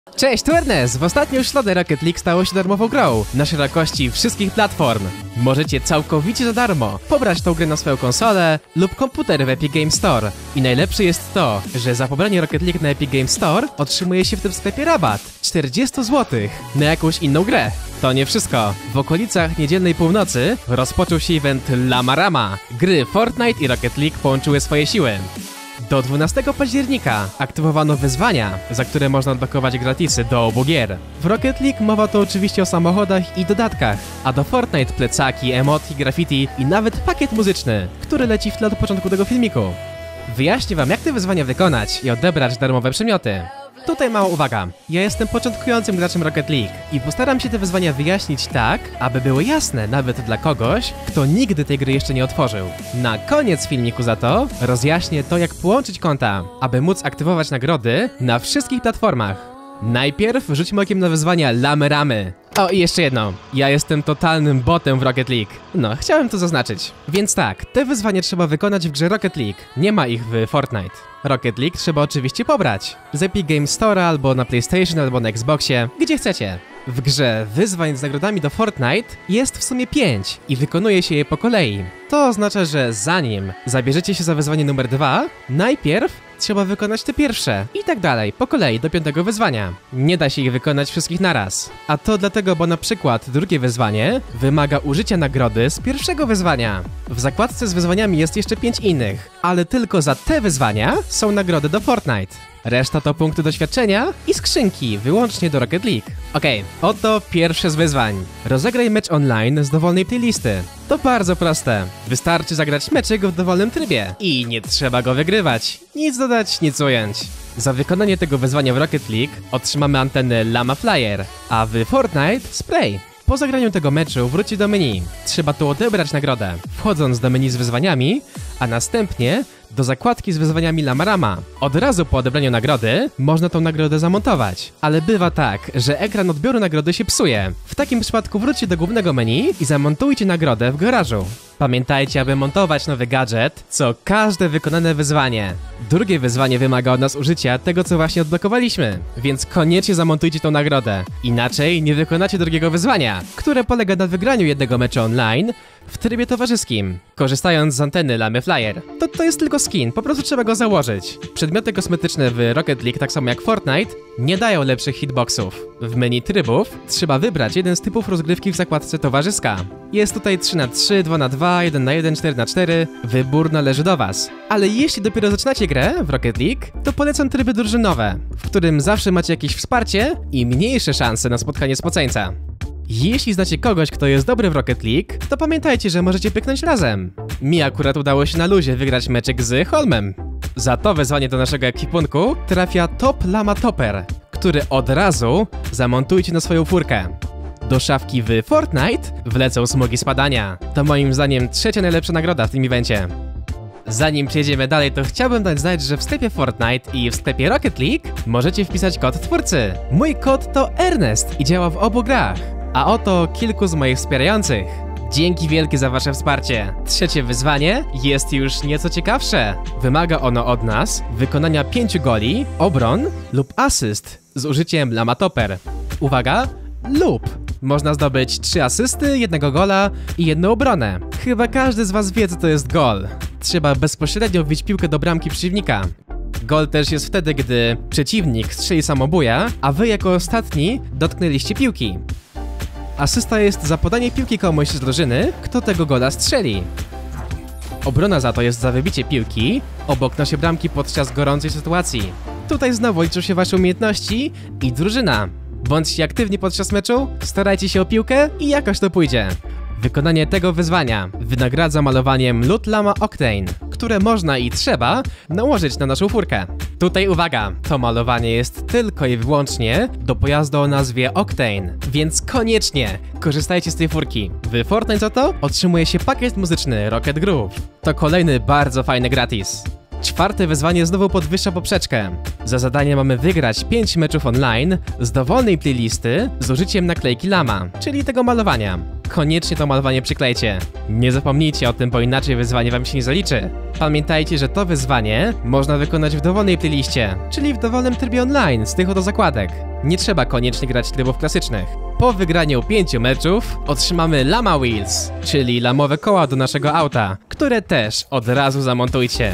Cześć, tu Ernest! W ostatnią środę Rocket League stało się darmową grą na szerokości wszystkich platform. Możecie całkowicie za darmo pobrać tą grę na swoją konsolę lub komputer w Epic Games Store. I najlepsze jest to, że za pobranie Rocket League na Epic Games Store otrzymuje się w tym sklepie rabat 40 zł na jakąś inną grę. To nie wszystko. W okolicach niedzielnej północy rozpoczął się event Llama-Rama. Gry Fortnite i Rocket League połączyły swoje siły. Do 12 października aktywowano wyzwania, za które można odblokować gratisy do obu gier. W Rocket League mowa to oczywiście o samochodach i dodatkach, a do Fortnite plecaki, emotki, graffiti i nawet pakiet muzyczny, który leci w tle od początku tego filmiku. Wyjaśnię wam, jak te wyzwania wykonać i odebrać darmowe przedmioty. Tutaj mała uwaga, ja jestem początkującym graczem Rocket League i postaram się te wyzwania wyjaśnić tak, aby były jasne nawet dla kogoś, kto nigdy tej gry jeszcze nie otworzył. Na koniec filmiku za to rozjaśnię to, jak połączyć konta, aby móc aktywować nagrody na wszystkich platformach. Najpierw rzućmy okiem na wyzwania Llama-Ramy. O, i jeszcze jedno. Ja jestem totalnym botem w Rocket League. No, chciałem to zaznaczyć. Więc tak, te wyzwania trzeba wykonać w grze Rocket League. Nie ma ich w Fortnite. Rocket League trzeba oczywiście pobrać. Z Epic Games Store albo na PlayStation, albo na Xboxie, gdzie chcecie. W grze wyzwań z nagrodami do Fortnite jest w sumie 5 i wykonuje się je po kolei. To oznacza, że zanim zabierzecie się za wyzwanie numer 2, najpierw trzeba wykonać te pierwsze i tak dalej, po kolei do 5. wyzwania. Nie da się ich wykonać wszystkich naraz. A to dlatego, bo na przykład drugie wyzwanie wymaga użycia nagrody z pierwszego wyzwania. W zakładce z wyzwaniami jest jeszcze 5 innych, ale tylko za te wyzwania są nagrody do Fortnite. Reszta to punkty doświadczenia i skrzynki, wyłącznie do Rocket League. Okej, oto pierwsze z wyzwań. Rozegraj mecz online z dowolnej playlisty. To bardzo proste. Wystarczy zagrać meczyk w dowolnym trybie. I nie trzeba go wygrywać. Nic dodać, nic ująć. Za wykonanie tego wyzwania w Rocket League otrzymamy antenę Llama Flyer, a w Fortnite spray. Po zagraniu tego meczu wróci do menu. Trzeba tu odebrać nagrodę, wchodząc do menu z wyzwaniami, a następnie do zakładki z wyzwaniami Llama-Rama. Od razu po odebraniu nagrody można tą nagrodę zamontować. Ale bywa tak, że ekran odbioru nagrody się psuje. W takim przypadku wróćcie do głównego menu i zamontujcie nagrodę w garażu. Pamiętajcie, aby montować nowy gadżet, co każde wykonane wyzwanie. Drugie wyzwanie wymaga od nas użycia tego, co właśnie odblokowaliśmy, więc koniecznie zamontujcie tą nagrodę. Inaczej nie wykonacie drugiego wyzwania, które polega na wygraniu jednego meczu online w trybie towarzyskim, korzystając z anteny Llama Flyer. To jest tylko skin, po prostu trzeba go założyć. Przedmioty kosmetyczne w Rocket League, tak samo jak Fortnite, nie dają lepszych hitboxów. W menu trybów trzeba wybrać jeden z typów rozgrywki w zakładce towarzyska. Jest tutaj 3x3, 2x2, 1x1, 4x4, wybór należy do was. Ale jeśli dopiero zaczynacie grę w Rocket League, to polecam tryby drużynowe, w którym zawsze macie jakieś wsparcie i mniejsze szanse na spotkanie spoceńca. Jeśli znacie kogoś, kto jest dobry w Rocket League, to pamiętajcie, że możecie pyknąć razem. Mi akurat udało się na luzie wygrać meczyk z Holmem. Za to wezwanie do naszego ekwipunku trafia Top Llama Topper, który od razu zamontujcie na swoją furkę. Do szafki w Fortnite wlecą smogi spadania. To moim zdaniem trzecia najlepsza nagroda w tym evencie. Zanim przejdziemy dalej, to chciałbym dać znać, że w sklepie Fortnite i w sklepie Rocket League możecie wpisać kod twórcy. Mój kod to Ernest i działa w obu grach. A oto kilku z moich wspierających. Dzięki wielkie za wasze wsparcie. Trzecie wyzwanie jest już nieco ciekawsze. Wymaga ono od nas wykonania 5 goli, obron lub asyst z użyciem Llama Topper. Uwaga, lub. Można zdobyć 3 asysty, 1 gola i 1 obronę. Chyba każdy z was wie, co to jest gol. Trzeba bezpośrednio wbić piłkę do bramki przeciwnika. Gol też jest wtedy, gdy przeciwnik strzeli samobuja, a wy jako ostatni dotknęliście piłki. Asysta jest za podanie piłki komuś z drużyny, kto tego gola strzeli. Obrona za to jest za wybicie piłki obok naszej bramki podczas gorącej sytuacji. Tutaj znowu liczą się wasze umiejętności i drużyna. Bądźcie aktywni podczas meczu, starajcie się o piłkę i jakoś to pójdzie. Wykonanie tego wyzwania wynagradza malowaniem LUT Llama Octane, które można i trzeba nałożyć na naszą furkę. Tutaj uwaga, to malowanie jest tylko i wyłącznie do pojazdu o nazwie Octane, więc koniecznie korzystajcie z tej furki. W Fortnite za to otrzymuje się pakiet muzyczny Rocket Groove. To kolejny bardzo fajny gratis. Czwarte wyzwanie znowu podwyższa poprzeczkę. Za zadanie mamy wygrać 5 meczów online z dowolnej playlisty z użyciem naklejki Llama, czyli tego malowania. Koniecznie to malowanie przyklejcie. Nie zapomnijcie o tym, bo inaczej wyzwanie wam się nie zaliczy. Pamiętajcie, że to wyzwanie można wykonać w dowolnej playliście, czyli w dowolnym trybie online z tych oto zakładek. Nie trzeba koniecznie grać trybów klasycznych. Po wygraniu 5 meczów otrzymamy Llama Wheels, czyli lamowe koła do naszego auta, które też od razu zamontujcie.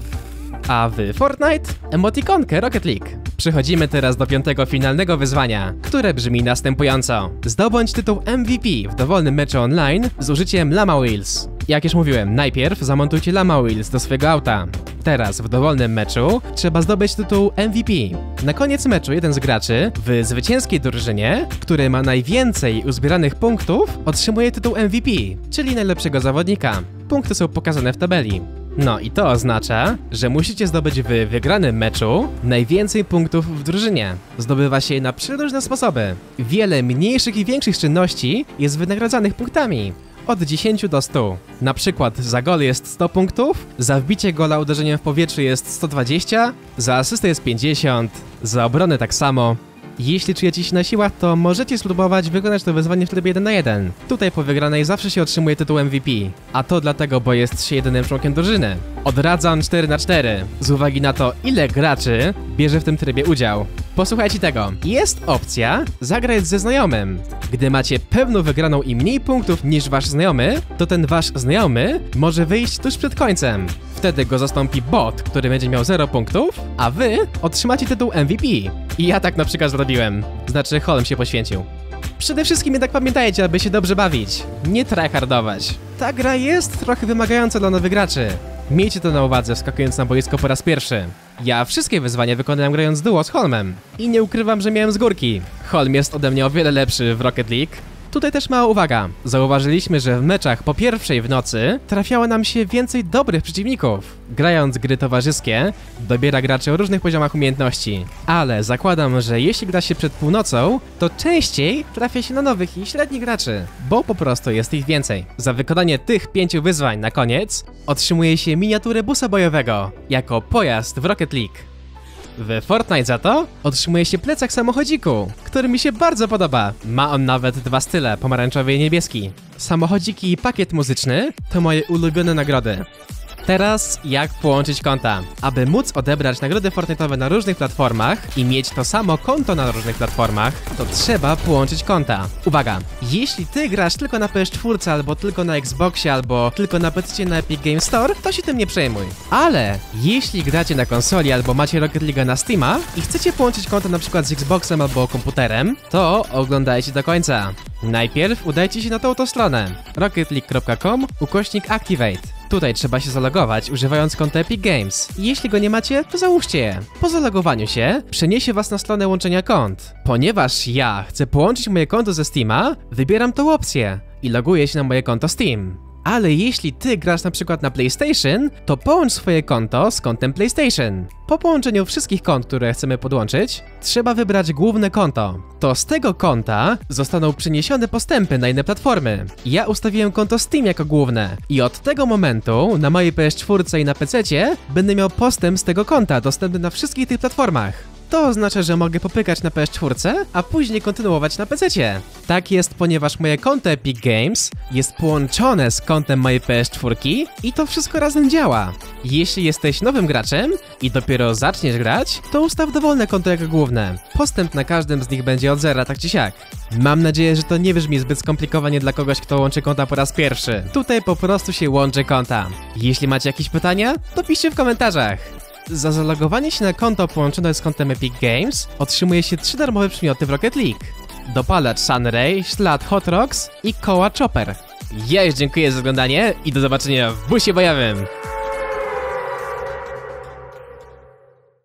A w Fortnite emotikonkę Rocket League. Przechodzimy teraz do 5. finalnego wyzwania, które brzmi następująco. Zdobądź tytuł MVP w dowolnym meczu online z użyciem Llama Wheels. Jak już mówiłem, najpierw zamontujcie Llama Wheels do swojego auta. Teraz w dowolnym meczu trzeba zdobyć tytuł MVP. Na koniec meczu jeden z graczy w zwycięskiej drużynie, który ma najwięcej uzbieranych punktów, otrzymuje tytuł MVP, czyli najlepszego zawodnika. Punkty są pokazane w tabeli. No i to oznacza, że musicie zdobyć w wygranym meczu najwięcej punktów w drużynie. Zdobywa się je na przeróżne sposoby. Wiele mniejszych i większych czynności jest wynagradzanych punktami. Od 10 do 100. Na przykład za gol jest 100 punktów, za wbicie gola uderzeniem w powietrzu jest 120, za asystę jest 50, za obronę tak samo. Jeśli czujecie się na siłach, to możecie spróbować wykonać to wyzwanie w trybie 1 na 1. Tutaj po wygranej zawsze się otrzymuje tytuł MVP. A to dlatego, bo jest się jedynym członkiem drużyny. Odradzam 4 na 4 z uwagi na to, ile graczy bierze w tym trybie udział. Posłuchajcie tego. Jest opcja zagrać ze znajomym. Gdy macie pewną wygraną i mniej punktów niż wasz znajomy, to ten wasz znajomy może wyjść tuż przed końcem. Wtedy go zastąpi bot, który będzie miał 0 punktów, a wy otrzymacie tytuł MVP. I ja tak na przykład zrobiłem. Znaczy, Holm się poświęcił. Przede wszystkim jednak pamiętajcie, aby się dobrze bawić. Nie tryhardować. Ta gra jest trochę wymagająca dla nowych graczy. Miejcie to na uwadze, wskakując na boisko po raz pierwszy. Ja wszystkie wyzwania wykonałem grając duo z Holmem. I nie ukrywam, że miałem z górki. Holm jest ode mnie o wiele lepszy w Rocket League. Tutaj też mała uwaga. Zauważyliśmy, że w meczach po pierwszej w nocy trafiało nam się więcej dobrych przeciwników. Grając gry towarzyskie, dobiera graczy o różnych poziomach umiejętności. Ale zakładam, że jeśli gra się przed północą, to częściej trafia się na nowych i średnich graczy, bo po prostu jest ich więcej. Za wykonanie tych 5 wyzwań na koniec otrzymuje się miniaturę busa bojowego jako pojazd w Rocket League. W Fortnite za to otrzymuje się plecak samochodziku, który mi się bardzo podoba. Ma on nawet 2 style, pomarańczowy i niebieski. Samochodziki i pakiet muzyczny to moje ulubione nagrody. Teraz jak połączyć konta? Aby móc odebrać nagrody Fortnite'owe na różnych platformach i mieć to samo konto na różnych platformach, to trzeba połączyć konta. Uwaga! Jeśli ty grasz tylko na PS4, albo tylko na Xboxie, albo tylko na PC na Epic Games Store, to się tym nie przejmuj. Ale jeśli gracie na konsoli albo macie Rocket League na Steama i chcecie połączyć konto na przykład z Xboxem albo komputerem, to oglądajcie do końca. Najpierw udajcie się na tą oto stronę rocketleague.com/activate. Tutaj trzeba się zalogować używając konta Epic Games. Jeśli go nie macie, to załóżcie je. Po zalogowaniu się przeniesie was na stronę łączenia kont. Ponieważ ja chcę połączyć moje konto ze Steama, wybieram tą opcję i loguję się na moje konto Steam. Ale jeśli ty grasz na przykład na PlayStation, to połącz swoje konto z kontem PlayStation. Po połączeniu wszystkich kont, które chcemy podłączyć, trzeba wybrać główne konto. To z tego konta zostaną przeniesione postępy na inne platformy. Ja ustawiłem konto Steam jako główne i od tego momentu na mojej PS4 i na PC-cie będę miał postęp z tego konta dostępny na wszystkich tych platformach. To oznacza, że mogę popykać na PS4, a później kontynuować na PC-cie. Tak jest, ponieważ moje konto Epic Games jest połączone z kontem mojej PS4 i to wszystko razem działa. Jeśli jesteś nowym graczem i dopiero zaczniesz grać, to ustaw dowolne konto jako główne. Postęp na każdym z nich będzie od zera, tak czy siak. Mam nadzieję, że to nie brzmi zbyt skomplikowanie dla kogoś, kto łączy konta po raz pierwszy. Tutaj po prostu się łączy konta. Jeśli macie jakieś pytania, to piszcie w komentarzach. Za zalogowanie się na konto połączone z kontem Epic Games otrzymuje się 3 darmowe przedmioty w Rocket League. Dopalacz Sunray, ślad Hot Rocks i koła Chopper. Ja już dziękuję za oglądanie i do zobaczenia w busie bojowym!